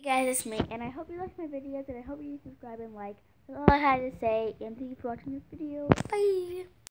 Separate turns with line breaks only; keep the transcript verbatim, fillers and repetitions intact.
guys, it's me, and I hope you like my videos, and I hope you subscribe and like. That's all I had to say, and thank you for watching this video. Bye!